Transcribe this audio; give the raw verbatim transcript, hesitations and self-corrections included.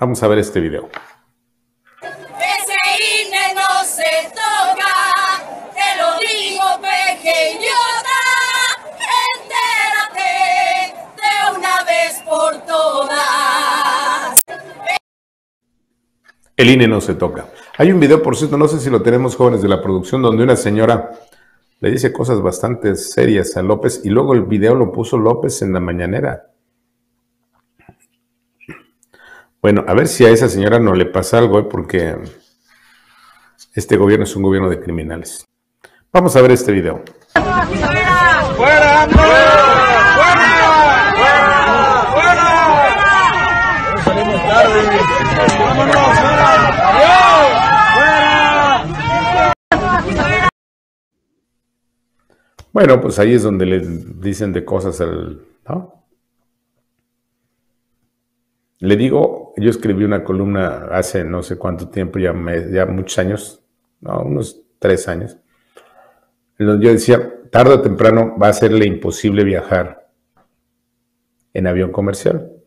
Vamos a ver este video. Ese I N E no se toca, te lo digo pequeñota, entérate de una vez por todas. El I N E no se toca. Hay un video, por cierto, no sé si lo tenemos, jóvenes de la producción, donde una señora le dice cosas bastante serias a López y luego el video lo puso López en la mañanera. Bueno, a ver si a esa señora no le pasa algo, ¿eh? Porque este gobierno es un gobierno de criminales. Vamos a ver este video. ¡Fuera! ¡Fuera! ¡Fuera! ¡Fuera! Salimos tarde. ¡Vámonos! ¡Fuera! ¡Adiós! ¡Fuera! Bueno, pues ahí es donde le dicen de cosas al... ¿no? Le digo, yo escribí una columna hace no sé cuánto tiempo, ya, me, ya muchos años, no, unos tres años, en donde yo decía, tarde o temprano va a serle imposible viajar en avión comercial.